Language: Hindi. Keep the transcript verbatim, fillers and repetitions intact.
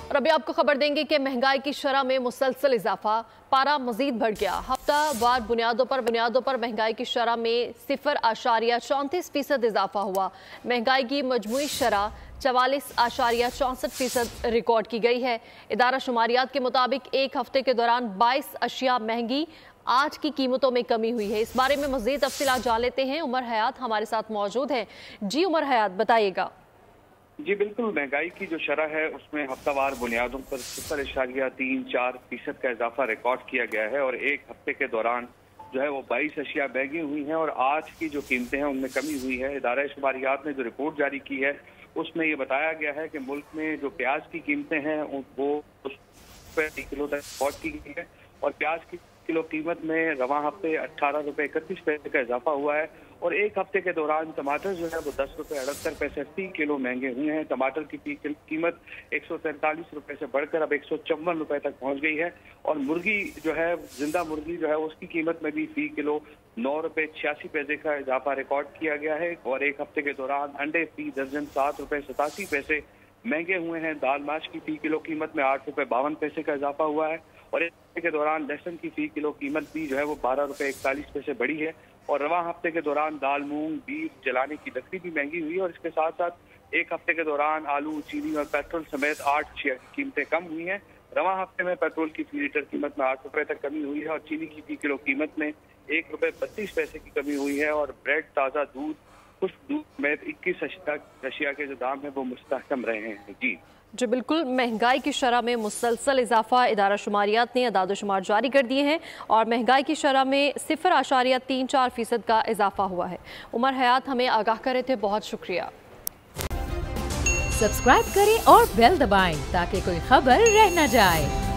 और अभी आपको खबर देंगे कि महंगाई की शरह में मुसलसल इजाफा, पारा मजीद बढ़ गया। हफ्तावार बुनियादों पर बुनियादों पर महंगाई की शरह में सिफर आशारिया चौंतीस फीसद इजाफा हुआ। महंगाई की मजमूई शरह चवालीस आशारिया चौंसठ फीसद रिकॉर्ड की गई है। इदारा शुमारियात के मुताबिक एक हफ्ते के दौरान बाईस अशिया महंगी, आज की कीमतों में कमी हुई है। इस बारे में मजीद तफसीलात जान लेते हैं। उमर हयात हमारे साथ मौजूद हैं। जी उमर हयात, बताइएगा। जी बिल्कुल, महंगाई की जो शरह है उसमें हफ्तावार बुनियादों पर सिफर इशारिया तीन चार फीसद का इजाफा रिकॉर्ड किया गया है और एक हफ्ते के दौरान जो है वो बाईस अशिया महंगी हुई हैं और आज की जो कीमतें हैं उनमें कमी हुई है। इदारा शुमारियात ने जो रिपोर्ट जारी की है उसमें ये बताया गया है कि मुल्क में जो प्याज की कीमतें हैं वो किलो तक पहुंच की गई है और प्याज की किलो कीमत में रवां हफ्ते अट्ठारह रुपए इकतीस पैसे का इजाफा हुआ है और एक हफ्ते के दौरान टमाटर जो है वो दस रुपए अड़हत्तर पैसे फी किलो महंगे हुए हैं। टमाटर की फी कीमत एक सौ तैंतालीस रुपए से बढ़कर अब एक सौ चौवन रुपए तक पहुंच गई है और मुर्गी जो है, जिंदा मुर्गी जो है उसकी कीमत में भी फी किलो नौ रुपए छियासी पैसे का इजाफा रिकॉर्ड किया गया है और एक हफ्ते के दौरान अंडे फी दर्जन सात रुपए सतासी पैसे महंगे हुए हैं। दाल माश की फी किलो कीमत में आठ रुपए बावन पैसे का इजाफा हुआ है और एक हफ्ते के दौरान लहसुन की फी किलो कीमत भी जो है वो बारह रुपए इकतालीस पैसे बढ़ी है और रवां हफ्ते के दौरान दाल, मूंग, बीफ, जलाने की लकड़ी भी महंगी हुई है और इसके साथ साथ एक हफ्ते के दौरान आलू, चीनी और पेट्रोल समेत आठ की कीमतें कम हुई हैं। रवां हफ्ते में पेट्रोल की फी लीटर कीमत में आठ रुपए तक कमी हुई है और चीनी की फी किलो कीमत में एक रुपए बत्तीस पैसे की कमी हुई है और ब्रेड, ताज़ा दूध, खुश्क दूध समेत इक्कीस अशिया के जो दाम है वो मुस्तहकम रहे हैं। जी जी बिल्कुल, महंगाई की शरह में मुसलसल इजाफा, इदारा शुमारियात ने अदाद शुमार जारी कर दिए हैं और महंगाई की शरह में सिफर आशारिया तीन चार फीसद का इजाफा हुआ है। उमर हयात हमें आगाह कर रहे थे, बहुत शुक्रिया। सब्सक्राइब करें और बेल दबाएं ताकि कोई खबर रह न जाए।